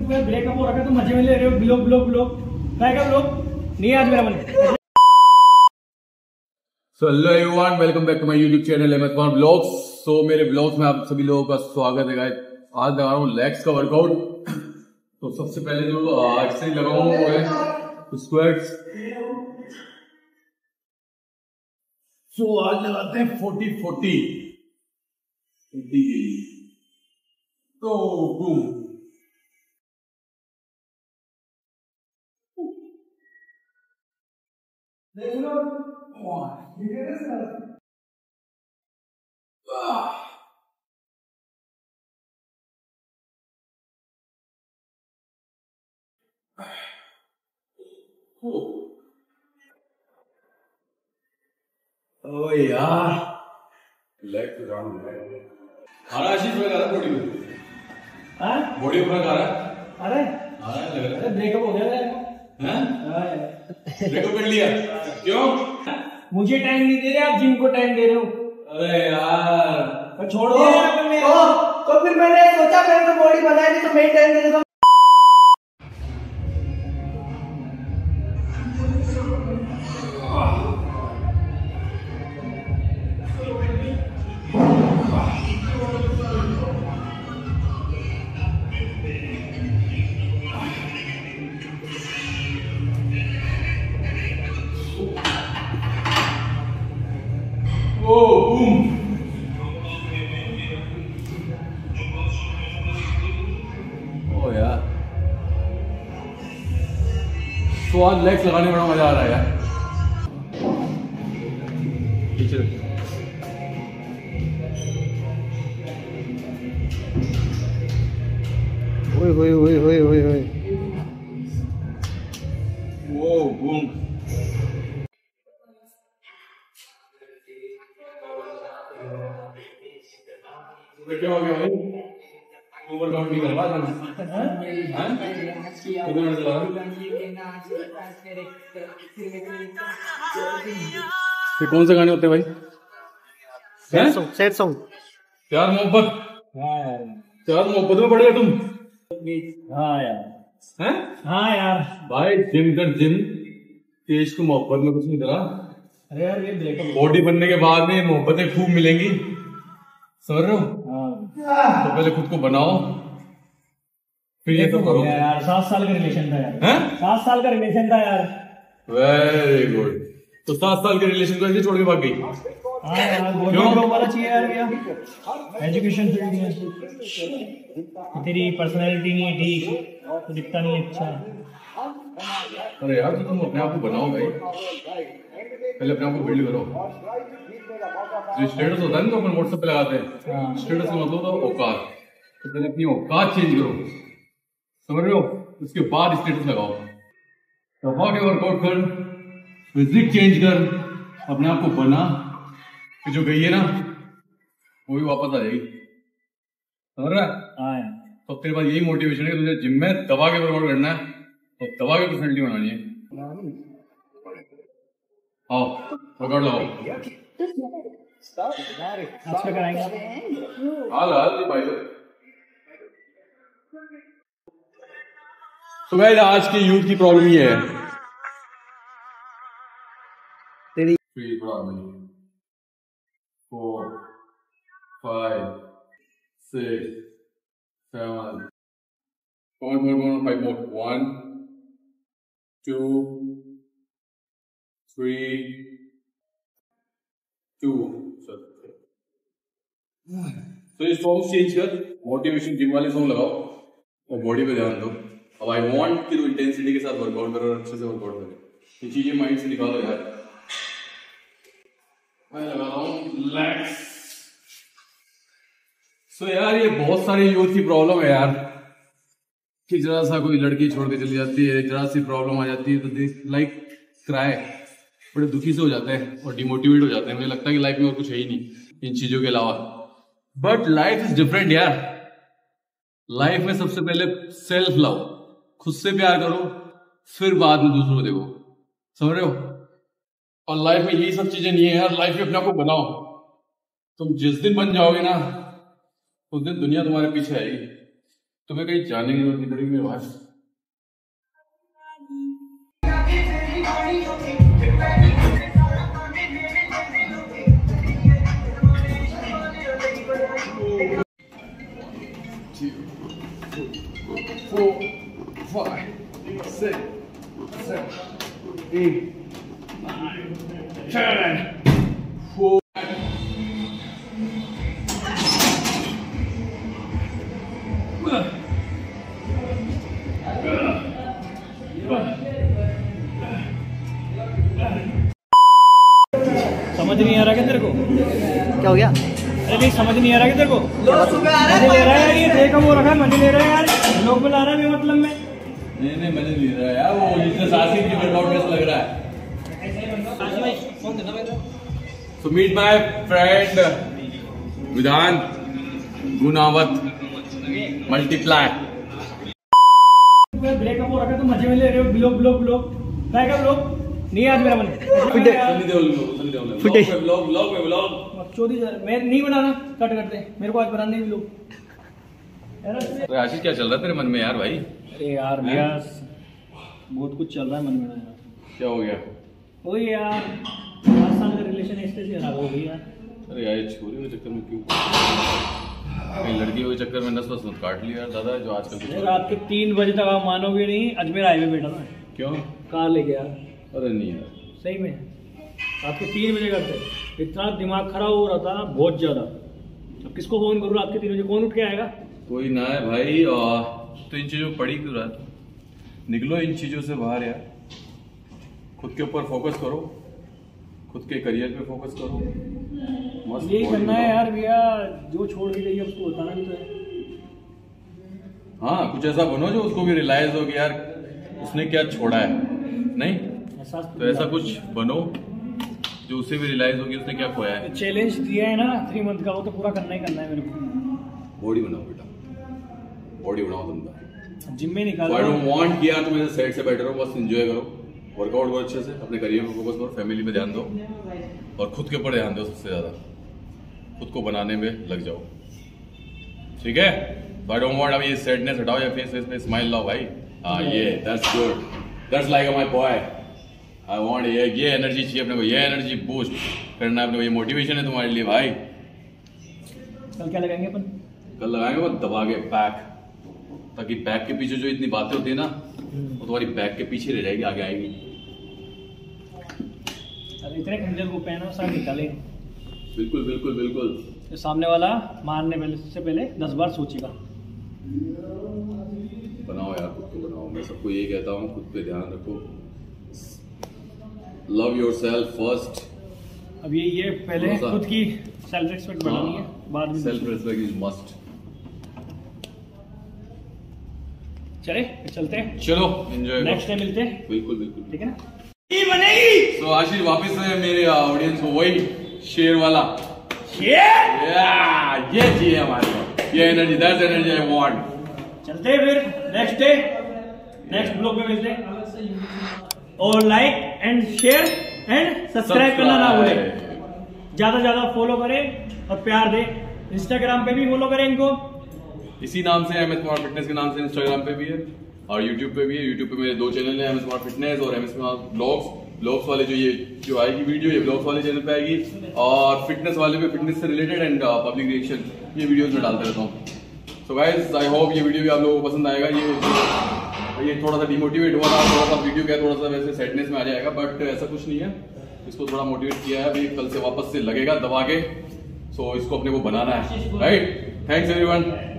Breakup हो रखा है तो मजे में ले रहे हो। ब्लॉग ब्लॉग ब्लॉग का ब्लॉग नहीं आज मेरा मन। So hello everyone, welcome back to my YouTube channel Ahmed Khan blogs. So मेरे ब्लॉग्स में आप सभी लोगों का स्वागत है गाइस। आज लगा रहा हूँ लेग्स का वर्कआउट। तो सबसे पहले जो एक्सरसाइज लगाऊंगा वो है स्क्वाट्स। सो आज लगाते हैं 40-40 के लिए। तो बूम, ओ यार लेग तो जान है। खाना आशीष में खा रहा बॉडी में। हाँ बॉडी में खा रहा। अरे अरे ब्रेकअप हो गया हैं? ब्रेकअप कर लिया? क्यों? मुझे टाइम नहीं दे रहे, आप जिम को टाइम दे रहे हो। अरे यार छोड़ो। तो फिर मैंने सोचा मैंने तो बॉडी बनाई थी तो मैं टाइम दे देता हूँ। ओ बूम। ओ यार तो आज लेग्स लगाने में बड़ा मजा आ रहा है यार। पीछे ओए ओए ओए ओए ओए ओए ओ बूम। क्या हो गया भाई? ओवरकाउंट नहीं करवा था? कितने मिनट लगा? ये कौन से गाने होते हैं भाई? Sad song. प्यार मोहब्बत। प्यार मोहब्बत में पड़ेगा तुम। हाँ यार, हैं? हाँ यार। भाई जिम कर जिम, तेज को मोहब्बत में कुछ नहीं करा। अरे यार ये ब्रेकअप बॉडी बनने के बाद में मोहब्बतें खूब मिलेंगी, समझ रहे हो? तो पहले खुद को बनाओ फिर ये तो करो यार। 7 साल का रिलेशन था यार। हैं? 7 साल का रिलेशन था यार। Very good. तो 7 साल के रिलेशन को ऐसे छोड़ के भाग गई? हाँ यार, क्यों? वाला चाहिए यार भैया। एजुकेशन फील्ड में तेरी पर्सनैलिटी नहीं है ठीक, तो दिखता नहीं है अच्छा। अरे यार तुम अपने आप को बनाओ भाई, पहले अपने आप को बिल्ड करो। जो स्टेटस होता है ना तो अपन व्हाट्सएप पे लगाते हैं, स्टेटस का मतलब तो औकात। तो पहले अपनी औकात चेंज करो, समझ रहे हो? उसके बाद स्टेटस लगाओ। दबा के वर्कआउट कर, फिजिक चेंज कर, अपने आप को बना, कि जो गई है ना वो भी वापस आ जाएगी, समझ रहा है? तो तेरे पास यही मोटिवेशन है कि तुझे जिम में दबा के वर्कआउट करना है और दबा के पर्सनैलिटी बनानी है। आओ वर्कआउट लगाओ। आज क्या कराएंगे? हाल हाल भाई। तो गाइस आज की यूथ की प्रॉब्लम ये है। तेरी 3 4 5 6 7 5 more 1 2 3 2। तो ये सॉन्ग चेंज कर, मोटिवेशन जिम वाले सॉन्ग लगाओ और बॉडी पे ध्यान दो। अब आई वांट कि तू इंटेंसिटी के साथ वर्कआउट करो और अच्छे से वर्कआउट करो। ये चीजें माइंड से निकालो यार। मैं लगा रहा हूँ लेग्स। सो यार ये बहुत सारी यूथ की प्रॉब्लम है यार, कि जरा सा कोई लड़की छोड़ के चली जाती है, जरा सी प्रॉब्लम आ जाती है तो दे लाइक क्राई, बड़े दुखी से हो जाते हैं और डिमोटिवेट हो जाते हैं। मुझे लगता है कि लाइफ में और कुछ है ही नहीं इन चीजों के अलावा। बट लाइफ इज डिफरेंट यार। लाइफ में सबसे पहले सेल्फ लव, खुद से प्यार करो, फिर बाद में दूसरों को देखो, समझ रहे हो? और लाइफ में यही सब चीजें नहीं है यार। लाइफ में अपने आप को बनाओ। तुम जिस दिन बन जाओगे ना उस दिन दुनिया तुम्हारे पीछे आएगी। तुम्हें कहीं जाने की जरूरत नहीं पड़ेगी। मेरे पास। Four, 5, 6, 7, 8, 9, 10, 4. समझ नहीं आ रहा क्या तेरे को? क्या हो गया? अरे नहीं समझ नहीं आ रहा क्या तेरे को? लोग सुबह आ रहे मजे ले रहा है यार, ये देखा वो रखा है, मजे ले रहा है यार, लोग बुला रहा है मतलब में। नहीं मजे ले रहा है यार, वो इतने सासी की वर्कआउट कैसा लग रहा है। So meet my friend विधान गुनावत मल्टीप्लाई। ब्रेकअप हो रखा तो मजे में ले रहे हो, ब्लॉग काय का ब्लॉग नहीं है आज मेरा मन। चौधरी मैं नहीं बनाना, कट करते मेरे को आज बनाने भी लोग। अरे आशीष क्या चल रहा है तेरे मन में यार भाई? अरे यार भैया बहुत कुछ चल रहा है मन में यार। क्या हो गया? वही यार 5 साल का रिलेशन ऐसे से खराब हो गई यार। अरे यार ये छोरी के चक्कर में क्यों, कहीं लड़कियों के चक्कर में नस वस मत काट लिया यार दादा, जो आजकल रात के 3 बजे तक आप मानोगे नहीं, अजमेर हाईवे बैठा था। क्यों? कार लेके यार। अरे नहीं यार सही में रात के 3 बजे करते, इतना दिमाग खराब हो रहा था बहुत ज्यादा। अब किसको फोन करूँ रात के 3 बजे, कौन उठ के आएगा? कोई ना है भाई। तो इन चीजों पड़ी क्यों रहा? निकलो इन चीजों से बाहर यार, खुद के ऊपर फोकस करो, खुद के करियर पे फोकस करो। मस्त यही करना है यार भैया, जो छोड़ के गई है उसको बताना भी तो है। हाँ कुछ ऐसा बनो जो उसको भी रियलाइज हो कि यार उसने क्या छोड़ा है, नहीं तो ऐसा कुछ बनो जो उसे भी रियलाइज हो कि उसने क्या खोया है। चैलेंज दिया है ना 3 मंथ का, वो तो पूरा करना ही करना है मेरे को। बॉडी बनाओ बेटा, बॉडी बनाओ तुम। जिम में निकालो। आई डोंट वांट कि यार तुम ऐसे साइड से बैठे रहो, बस एंजॉय करो, वर्कआउट करो अच्छे से, अपने करियर पे फोकस करो, फैमिली पे ध्यान दो और खुद के ऊपर ध्यान दो। सबसे ज्यादा खुद को बनाने में लग जाओ, ठीक है? आई डोंट वांट, अब ये सैडनेस हटाओ या फेस पे स्माइल लाओ भाई। हाँ ये that's good, that's like my boy. I want ये एनर्जी चाहिए अपने को, ये एनर्जी बूस्ट करना है अपने को, ये मोटिवेशन है तुम्हारे लिए भाई। कल क्या लगाएंगे अपन? कल लगाएंगे वो दबा के बैक, ताकि बैक के पीछे जो इतनी बातें होती है ना वो तुम्हारी बैक के पीछे रह जाएगी, आगे आएगी। अरे इतने खंजर को पहना सब निकालेंगे। बिल्कुल बिल्कुल बिल्कुल। तो सामने वाला मारने से पहले 10 बार सोचेगा। बनाओ यार, खुद को बनाओ। मैं सबको यही कहता हूँ, खुद पे ध्यान रखो, लव योरसेल्फ फर्स्ट। अब ये पहले खुद की सेल्फ रिस्पेक्ट बढ़ानी है, बाद में सेल्फ रिस्पेक्ट इज मस्ट। चले चलते हैं, चलो एंजॉय, नेक्स्ट टाइम मिलते हैं। बिल्कुल बिल्कुल, ठीक है ना? बनेगी। तो आशीष वापस से मेरे ऑडियंस को वही शेर वाला शेर, ये चाहिए हमारे को, ये energy, that's energy I want. चलते हैं फिर नेक्स्ट डे, नेक्स्ट ब्लॉग में मिलते हैं। और like and share and subscribe करना ना भूले, ज्यादा फॉलो करें और प्यार दें। इंस्टाग्राम पे भी फॉलो करें इनको, इसी नाम से MS कुमार फिटनेस के नाम से इंस्टाग्राम पे भी है और यूट्यूब पे भी है। यूट्यूब पे मेरे 2 चैनल हैं, MS कुमार फिटनेस और MS कुमार ब्लॉग्स वाले जो आएगी वीडियो, ये ब्लॉग्स वाले चैनल पे आएगी, और फिटनेस वाले पे फिटनेस से रिलेटेड एंड पब्लिक रिएक्शन ये वीडियोस में डालते रहता हूँ। सो गाइस आई होप ये वीडियो भी आप लोगों को पसंद आएगा। ये थोड़ा सा डिमोटिवेट हुआ था, थोड़ा सा वीडियो क्या थोड़ा सा वैसे सैडनेस में आ जाएगा, बट ऐसा कुछ नहीं है। इसको थोड़ा मोटिवेट किया है, अभी कल से वापस से लगेगा दबा के। सो इसको अपने को बनाना है, राइट? Thanks everyone.